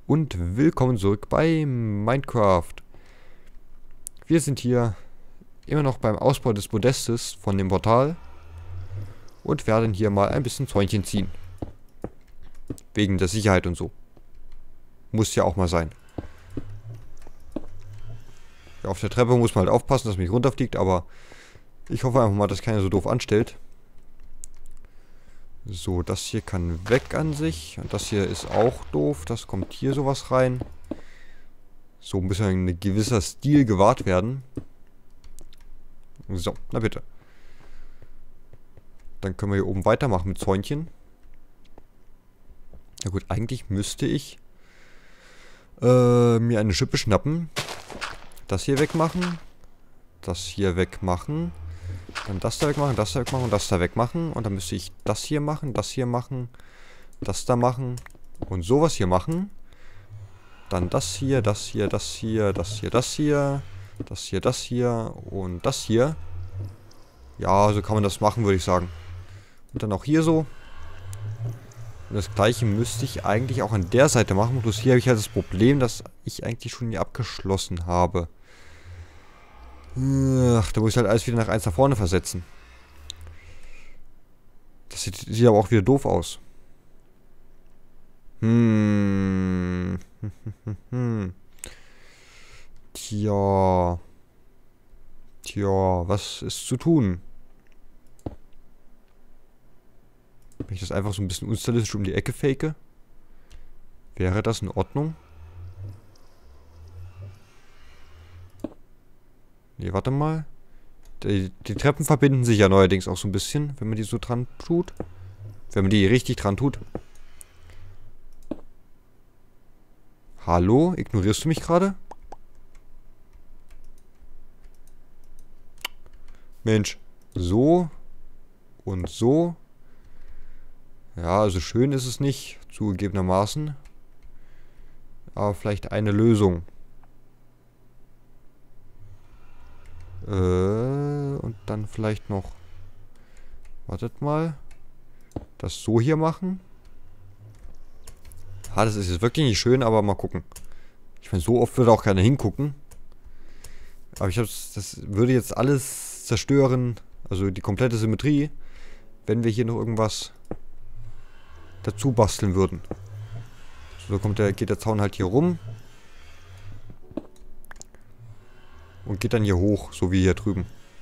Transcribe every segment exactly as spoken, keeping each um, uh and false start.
und willkommen zurück bei Minecraft. Wir sind hier immer noch beim Ausbau des Podestes von dem Portal und werden hier mal ein bisschen Zäunchen ziehen. Wegen der Sicherheit und so. Muss ja auch mal sein. Ja, auf der Treppe muss man halt aufpassen, dass man nicht runterfliegt, aber ich hoffe einfach mal, dass keiner so doof anstellt. So, das hier kann weg an sich. Und das hier ist auch doof. Das kommt hier sowas rein. So muss ja ein gewisser Stil gewahrt werden. So, na bitte. Dann können wir hier oben weitermachen mit Zäunchen. Na gut, eigentlich müsste ich äh, mir eine Schippe schnappen. Das hier wegmachen. Das hier wegmachen. Dann das da wegmachen, das da wegmachen und das da wegmachen. Und dann müsste ich das hier machen, das hier machen, das da machen und sowas hier machen. Dann das hier, das hier, das hier, das hier, das hier, das hier, das hier und das hier. Ja, so kann man das machen, würde ich sagen. Und dann auch hier so. Und das gleiche müsste ich eigentlich auch an der Seite machen. Bloß hier habe ich halt das Problem, dass ich eigentlich schon hier abgeschlossen habe. Ach, da muss ich halt alles wieder nach eins nach vorne versetzen. Das sieht, sieht aber auch wieder doof aus. Hm. Tja. Tja, was ist zu tun? Wenn ich das einfach so ein bisschen unstylistisch um die Ecke fake, wäre das in Ordnung? Nee, warte mal. Die, die Treppen verbinden sich ja neuerdings auch so ein bisschen, wenn man die so dran tut. Wenn man die richtig dran tut. Hallo? Ignorierst du mich gerade? Mensch. So. Und so. Ja, also schön ist es nicht, zugegebenermaßen. Aber vielleicht eine Lösung. Äh, und dann vielleicht noch... Wartet mal. Das so hier machen. Ha, das ist jetzt wirklich nicht schön, aber mal gucken. Ich meine, so oft würde auch keiner hingucken. Aber ich habe das würde jetzt alles zerstören. Also die komplette Symmetrie. Wenn wir hier noch irgendwas dazu basteln würden. So kommt der, geht der Zaun halt hier rum. Und geht dann hier hoch, so wie hier drüben.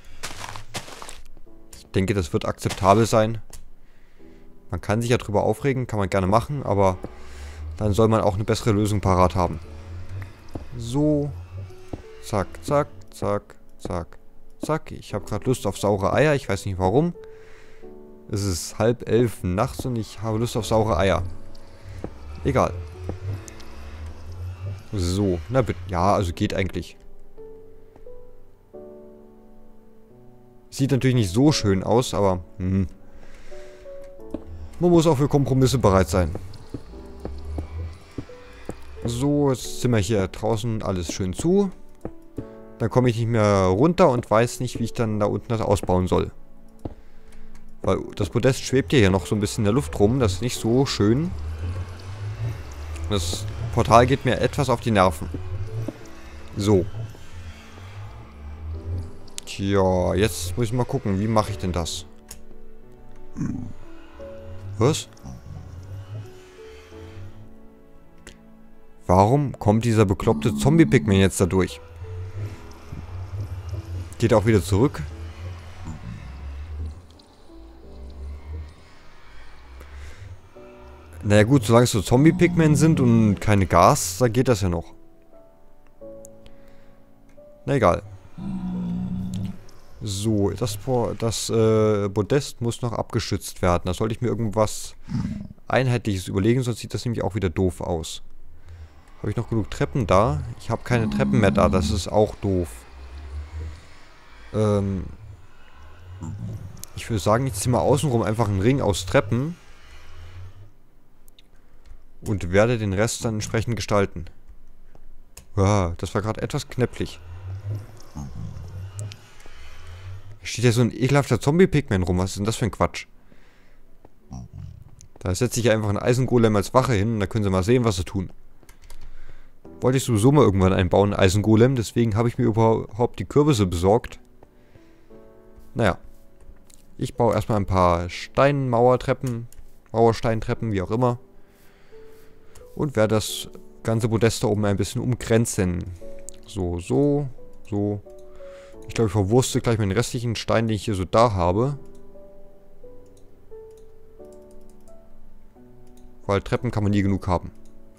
Ich denke, das wird akzeptabel sein. Man kann sich ja drüber aufregen, kann man gerne machen, aber dann soll man auch eine bessere Lösung parat haben. So. Zack, zack, zack, zack, zack. Ich habe gerade Lust auf saure Eier, ich weiß nicht warum. Es ist halb elf nachts und ich habe Lust auf saure Eier. Egal. So, na bitte. Ja, also geht eigentlich. Sieht natürlich nicht so schön aus, aber hm. Man muss auch für Kompromisse bereit sein. So, jetzt sind wir hier draußen alles schön zu. Dann komme ich nicht mehr runter und weiß nicht, wie ich dann da unten das ausbauen soll. Weil das Podest schwebt ja hier noch so ein bisschen in der Luft rum. Das ist nicht so schön. Das Portal geht mir etwas auf die Nerven. So. Tja, jetzt muss ich mal gucken, wie mache ich denn das? Was? Warum kommt dieser bekloppte Zombie-Pigman jetzt da durch? Geht er auch wieder zurück? Naja gut, solange es so Zombie-Pigmen sind und keine Gas, da geht das ja noch. Na egal. So, das, das äh, Podest muss noch abgeschützt werden. Da sollte ich mir irgendwas Einheitliches überlegen, sonst sieht das nämlich auch wieder doof aus. Habe ich noch genug Treppen da? Ich habe keine Treppen mehr da, das ist auch doof. Ähm, ich würde sagen, ich ziehe mal außenrum einfach einen Ring aus Treppen. Und werde den Rest dann entsprechend gestalten. Ja, das war gerade etwas knäpplich. Steht ja so ein ekelhafter Zombie-Pigman rum. Was ist denn das für ein Quatsch? Da setze ich einfach einen Eisengolem als Wache hin und da können sie mal sehen, was sie tun. wollte ich sowieso mal irgendwann einbauen, Eisengolem. Deswegen habe ich mir überhaupt die Kürbisse besorgt. Naja. Ich baue erstmal ein paar Steinmauertreppen, Mauersteintreppen, wie auch immer. Und werde das ganze Podest da oben ein bisschen umgrenzen. So, so, so. Ich glaube, ich verwurste gleich meinen restlichen Stein, den ich hier so da habe. Weil Treppen kann man nie genug haben.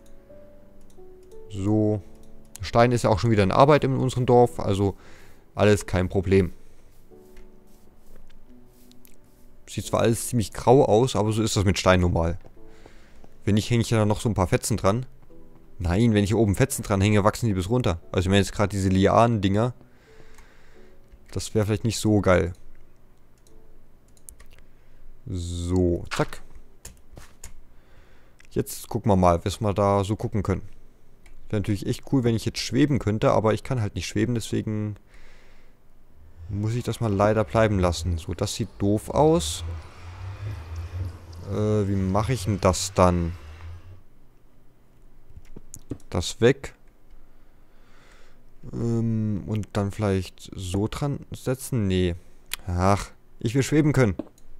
So. Stein ist ja auch schon wieder in Arbeit in unserem Dorf, also alles kein Problem. Sieht zwar alles ziemlich grau aus, aber so ist das mit Stein normal. Wenn nicht, hänge ich ja noch so ein paar Fetzen dran. Nein, wenn ich hier oben Fetzen dran hänge, wachsen die bis runter. Also ich meine jetzt gerade diese Lianen-Dinger. Das wäre vielleicht nicht so geil. So, zack. Jetzt gucken wir mal, was wir da so gucken können. Wäre natürlich echt cool, wenn ich jetzt schweben könnte, aber ich kann halt nicht schweben, deswegen muss ich das mal leider bleiben lassen. So, das sieht doof aus. Äh, wie mache ich denn das dann? Das weg. Ähm, und dann vielleicht so dran setzen? Nee. Ach, ich will schweben können.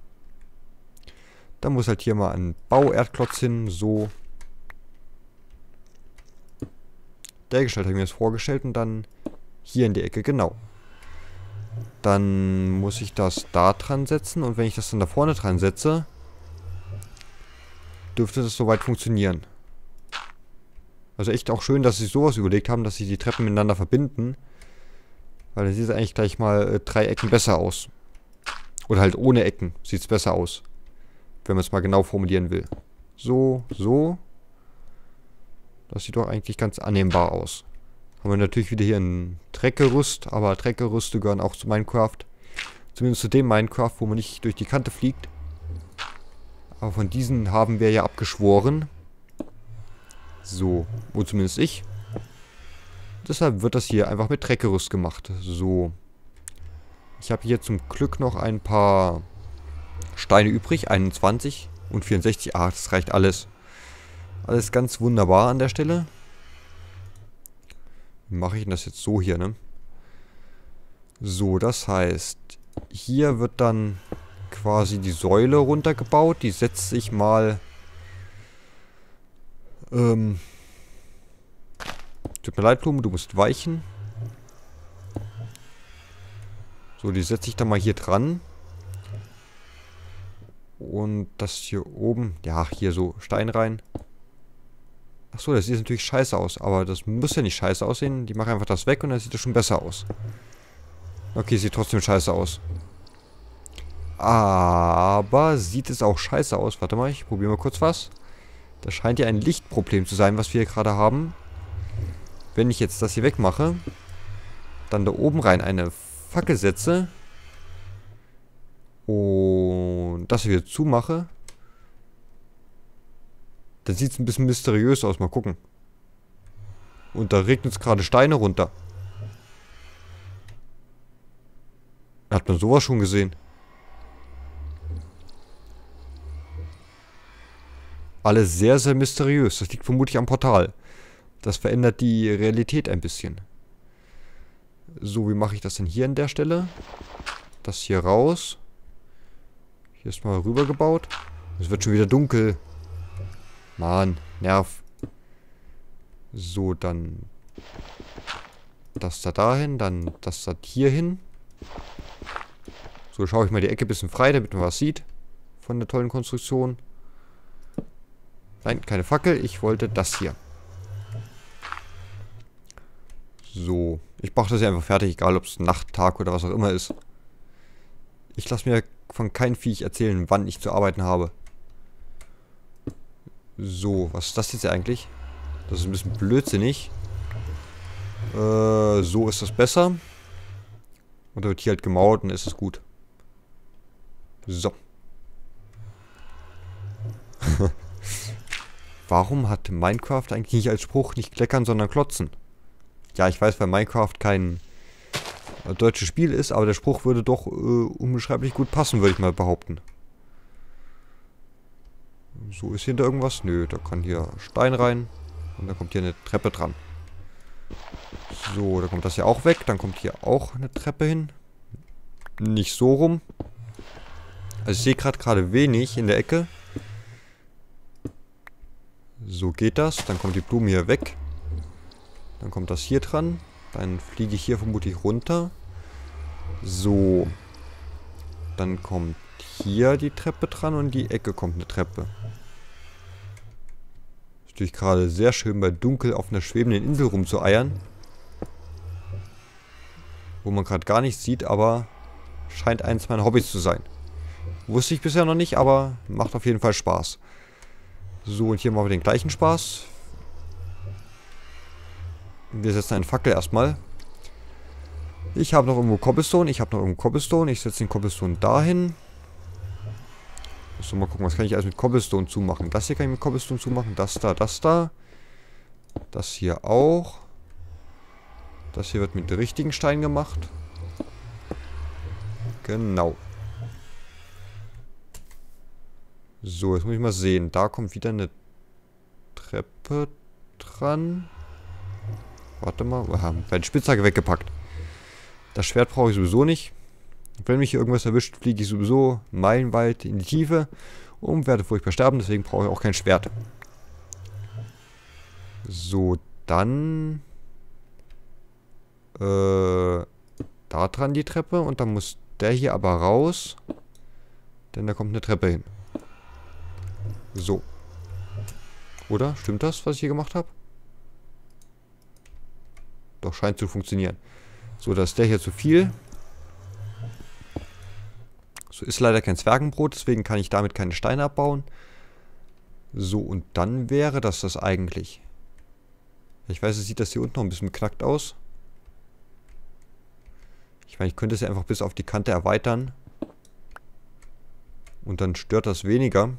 Da muss halt hier mal ein Bauerdklotz hin, so. Dergestalt habe ich mir das vorgestellt und dann hier in die Ecke, genau. Dann muss ich das da dran setzen und wenn ich das dann da vorne dran setze, dürfte das soweit funktionieren. Also echt auch schön, dass sie sowas überlegt haben, dass sie die Treppen miteinander verbinden. Weil dann sieht es eigentlich gleich mal äh, drei Ecken besser aus. Oder halt ohne Ecken sieht es besser aus. Wenn man es mal genau formulieren will. So, so. Das sieht doch eigentlich ganz annehmbar aus. Haben wir natürlich wieder hier ein Treckgerüst, aber Treckgerüste gehören auch zu Minecraft. Zumindest zu dem Minecraft, wo man nicht durch die Kante fliegt. Aber von diesen haben wir ja abgeschworen. So, wo zumindest ich. Deshalb wird das hier einfach mit Treckgerüst gemacht. So. Ich habe hier zum Glück noch ein paar Steine übrig. einundzwanzig und vierundsechzig. Ah, das reicht alles. Alles ganz wunderbar an der Stelle. Wie mache ich denn das jetzt so hier, ne? So, das heißt, hier wird dann quasi die Säule runtergebaut. Die setzt sich mal... Ähm... Tut mir leid, Blume, du musst weichen. So, die setze ich dann mal hier dran. Und das hier oben... Ja, hier so Stein rein. Achso, das sieht natürlich scheiße aus. Aber das muss ja nicht scheiße aussehen. Die machen einfach das weg und dann sieht das schon besser aus. Okay, sieht trotzdem scheiße aus. Aber sieht es auch scheiße aus. Warte mal, ich probiere mal kurz was. Das scheint ja ein Lichtproblem zu sein, was wir hier gerade haben. Wenn ich jetzt das hier wegmache, dann da oben rein eine Fackel setze und das hier zumache, dann sieht es ein bisschen mysteriös aus. Mal gucken. Und da regnet es gerade Steine runter. Hat man sowas schon gesehen? Alles sehr, sehr mysteriös. Das liegt vermutlich am Portal. Das verändert die Realität ein bisschen. So, wie mache ich das denn hier an der Stelle? Das hier raus. Hier ist mal rüber gebaut. Es wird schon wieder dunkel. Mann, Nerv. So, dann das da dahin, dann das da hier hin. So, schaue ich mal die Ecke ein bisschen frei, damit man was sieht von der tollen Konstruktion. Nein, keine Fackel. Ich wollte das hier. So. Ich mache das ja einfach fertig, egal ob es Nacht, Tag oder was auch immer ist. Ich lasse mir von keinem Viech erzählen, wann ich zu arbeiten habe. So, was ist das jetzt eigentlich? Das ist ein bisschen blödsinnig. Äh, so ist das besser. Und da wird hier halt gemauert und ist es gut. So. Warum hat Minecraft eigentlich nicht als Spruch nicht kleckern, sondern klotzen? Ja, ich weiß, weil Minecraft kein äh, deutsches Spiel ist, aber der Spruch würde doch äh, unbeschreiblich gut passen, würde ich mal behaupten. So, ist hier da irgendwas? Nö, da kann hier Stein rein und dann kommt hier eine Treppe dran. So, dann kommt das hier auch weg. Dann kommt hier auch eine Treppe hin. Nicht so rum. Also ich sehe gerade gerade wenig in der Ecke. So geht das. Dann kommt die Blume hier weg. Dann kommt das hier dran. Dann fliege ich hier vermutlich runter. So. Dann kommt hier die Treppe dran und die Ecke kommt eine Treppe. Ist natürlich gerade sehr schön bei Dunkel auf einer schwebenden Insel rumzueiern. Wo man gerade gar nichts sieht, aber scheint eins meiner Hobbys zu sein. Wusste ich bisher noch nicht, aber macht auf jeden Fall Spaß. So, und hier machen wir den gleichen Spaß. Wir setzen einen Fackel erstmal. Ich habe noch irgendwo Cobblestone. Ich habe noch irgendwo Cobblestone. Ich setze den Cobblestone dahin. So, mal gucken, was kann ich alles mit Cobblestone zumachen. Das hier kann ich mit Cobblestone zumachen. Das da, das da. Das hier auch. Das hier wird mit richtigen Steinen gemacht. Genau. So, jetzt muss ich mal sehen. Da kommt wieder eine Treppe dran. Warte mal. Wir haben meine Spitzhacke weggepackt. Das Schwert brauche ich sowieso nicht. Wenn mich hier irgendwas erwischt, fliege ich sowieso meilenweit in die Tiefe und werde furchtbar sterben. Deswegen brauche ich auch kein Schwert. So, dann... Äh... Da dran die Treppe. Und dann muss der hier aber raus. Denn da kommt eine Treppe hin. So. Oder? Stimmt das, was ich hier gemacht habe? Doch, scheint zu funktionieren. So, da ist der hier zu viel. So, ist leider kein Zwergenbrot, deswegen kann ich damit keine Steine abbauen. So, und dann wäre das das eigentlich. Ich weiß, es sieht das hier unten noch ein bisschen beknackt aus. Ich meine, ich könnte es ja einfach bis auf die Kante erweitern. Und dann stört das weniger.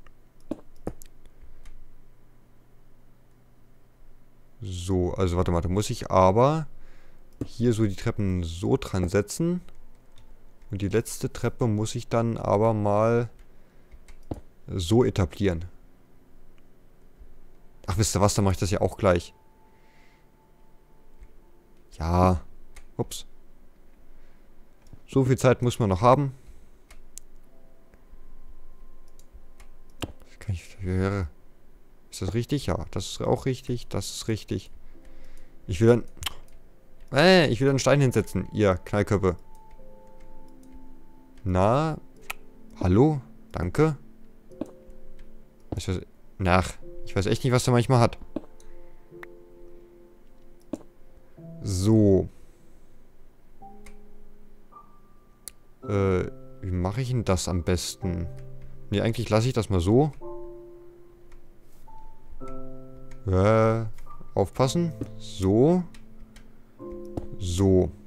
So, also warte mal, da muss ich aber hier so die Treppen so dran setzen. Und die letzte Treppe muss ich dann aber mal so etablieren. Ach, wisst ihr was, dann mache ich das ja auch gleich. Ja. Ups. So viel Zeit muss man noch haben. Das kann ich... Ist das richtig? Ja, das ist auch richtig. Das ist richtig. Ich will dann... Äh, ich will dann einen Stein hinsetzen. Ihr Knallköpfe. Na? Hallo? Danke? Ich weiß... Nach. Ich weiß echt nicht, was der manchmal hat. So. Äh, wie mache ich denn das am besten? Ne, eigentlich lasse ich das mal so. Äh, aufpassen. So. So.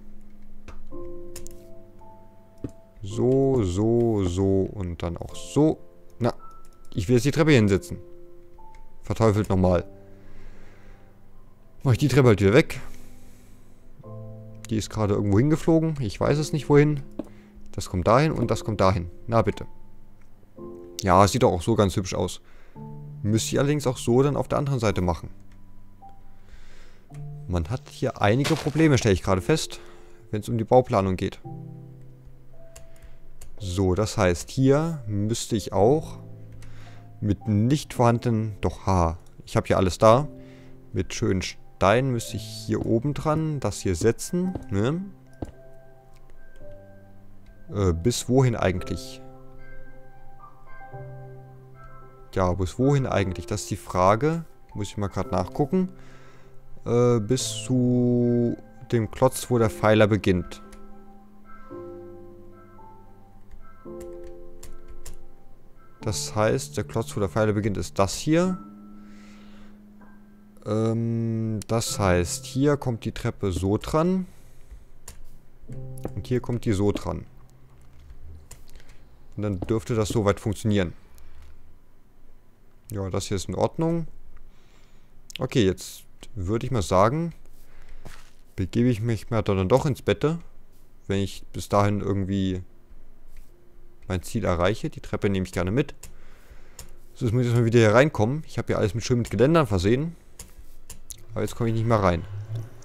So, so, so und dann auch so. Na, ich will jetzt die Treppe hinsetzen. Verteufelt nochmal. Mach ich die Treppe halt wieder weg. Die ist gerade irgendwo hingeflogen. Ich weiß es nicht wohin. Das kommt dahin und das kommt dahin. Na bitte. Ja, sieht doch auch so ganz hübsch aus. Müsste ich allerdings auch so dann auf der anderen Seite machen. Man hat hier einige Probleme, stelle ich gerade fest, wenn es um die Bauplanung geht. So, das heißt, hier müsste ich auch mit nicht vorhandenen... Doch, haha, ich habe hier alles da. Mit schönen Steinen müsste ich hier oben dran das hier setzen. Ne? Äh, bis wohin eigentlich? Ja, bis wohin eigentlich? Das ist die Frage. Muss ich mal gerade nachgucken. Äh, bis zu dem Klotz, wo der Pfeiler beginnt. Das heißt, der Klotz, wo der Pfeiler beginnt, ist das hier. Ähm, das heißt, hier kommt die Treppe so dran. Und hier kommt die so dran. Und dann dürfte das soweit funktionieren. Ja, das hier ist in Ordnung. Okay, jetzt würde ich mal sagen, begebe ich mich mal dann doch ins Bett, wenn ich bis dahin irgendwie mein Ziel erreiche. Die Treppe nehme ich gerne mit. So, jetzt muss ich erstmal wieder hier reinkommen. Ich habe ja alles mit schön mit Geländern versehen. Aber jetzt komme ich nicht mehr rein.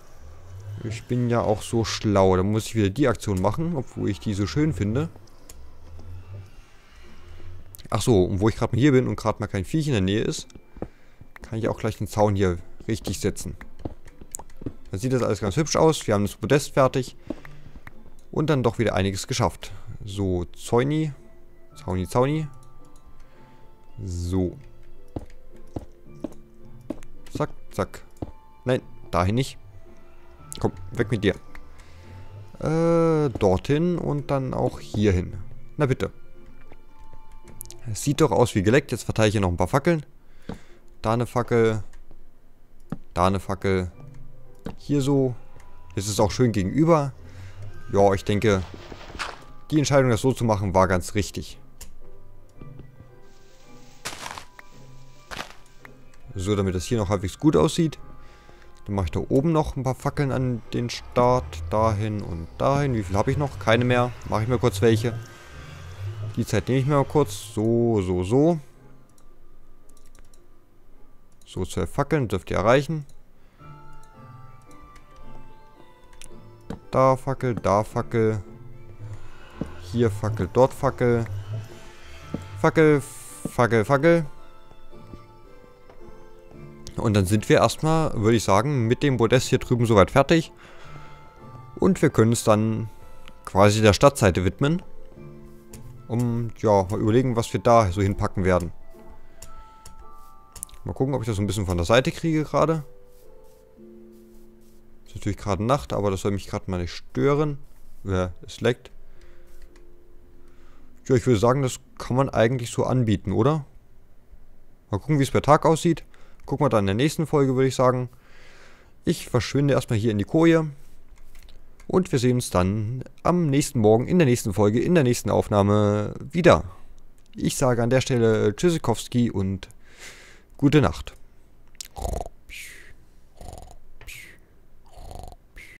Ich bin ja auch so schlau. Dann muss ich wieder die Aktion machen, obwohl ich die so schön finde. Ach so, und wo ich gerade mal hier bin und gerade mal kein Viech in der Nähe ist, kann ich auch gleich den Zaun hier richtig setzen. Dann sieht das alles ganz hübsch aus. Wir haben das Podest fertig. Und dann doch wieder einiges geschafft. So, Zäuni. Zauni, Zauni. So. Zack, zack. Nein, dahin nicht. Komm, weg mit dir. Äh, dorthin und dann auch hierhin. Na bitte. Es sieht doch aus wie geleckt. Jetzt verteile ich hier noch ein paar Fackeln. Da eine Fackel. Da eine Fackel. Hier so. Jetzt ist es auch schön gegenüber. Ja, ich denke, die Entscheidung, das so zu machen, war ganz richtig. So, damit es hier noch halbwegs gut aussieht. Dann mache ich da oben noch ein paar Fackeln an den Start. Dahin und dahin. Wie viel habe ich noch? Keine mehr. Mache ich mir kurz welche. Die Zeit nehme ich mir mal kurz. So, so, so. So, zwölf Fackeln dürft ihr erreichen. Da Fackel, da Fackel. Hier Fackel, dort Fackel. Fackel, Fackel, Fackel. Und dann sind wir erstmal, würde ich sagen, mit dem Podest hier drüben soweit fertig. Und wir können es dann quasi der Stadtseite widmen. Um, ja, mal überlegen, was wir da so hinpacken werden. Mal gucken, ob ich das so ein bisschen von der Seite kriege gerade. Ist natürlich gerade Nacht, aber das soll mich gerade mal nicht stören. Ja, es leckt. Ja, ich würde sagen, das kann man eigentlich so anbieten, oder? Mal gucken, wie es bei Tag aussieht. Gucken wir dann in der nächsten Folge, würde ich sagen. Ich verschwinde erstmal hier in die Koje. Und wir sehen uns dann am nächsten Morgen, in der nächsten Folge, in der nächsten Aufnahme wieder. Ich sage an der Stelle Tschüssikowski und gute Nacht.